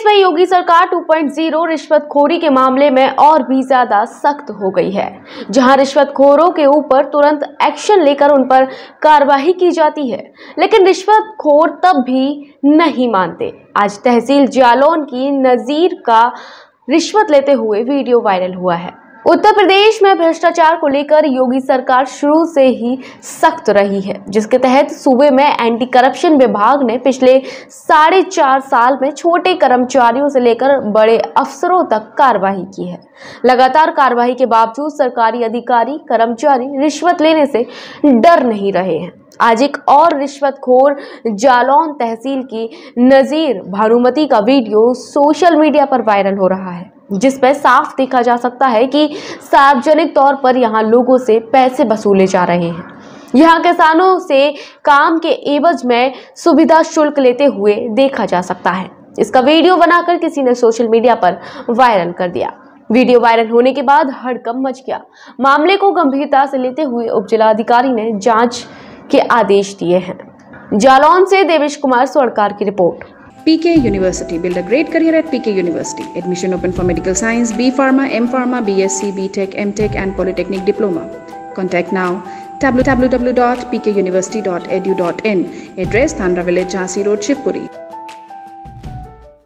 प्रदेश में योगी सरकार 2.0 रिश्वतखोरी के मामले में और भी ज्यादा सख्त हो गई है, जहां रिश्वतखोरों के ऊपर तुरंत एक्शन लेकर उन पर कार्रवाई की जाती है, लेकिन रिश्वतखोर तब भी नहीं मानते। आज तहसील जालौन की नजीर का रिश्वत लेते हुए वीडियो वायरल हुआ है। उत्तर प्रदेश में भ्रष्टाचार को लेकर योगी सरकार शुरू से ही सख्त रही है, जिसके तहत सूबे में एंटी करप्शन विभाग ने पिछले 4.5 साल में छोटे कर्मचारियों से लेकर बड़े अफसरों तक कार्रवाई की है। लगातार कार्रवाई के बावजूद सरकारी अधिकारी कर्मचारी रिश्वत लेने से डर नहीं रहे हैं। आज एक और रिश्वतखोर जालौन तहसील की नजीर भानुमति का वीडियो सोशल मीडिया पर वायरल हो रहा है, जिसमें साफ देखा जा सकता है कि सार्वजनिक तौर पर यहां लोगों से पैसे वसूले जा रहे हैं। यहां किसानों से काम के एवज में सुविधा शुल्क लेते हुए देखा जा सकता है। इसका वीडियो बनाकर किसी ने सोशल मीडिया पर वायरल कर दिया। वीडियो वायरल होने के बाद हड़कंप मच गया। मामले को गंभीरता से लेते हुए उप जिलाधिकारी ने जांच के आदेश दिए हैं। जालौन से देवेश कुमार स्वर्णकार की report. PK University. Build a great career at PK University. Admission open for medical science, B Pharma, M Pharma, BSc, BTech, MTech and Polytechnic Diploma. Contact now www.pkuniversity.edu.in. Address Thandra Village, Jhansi Road, Shivpuri.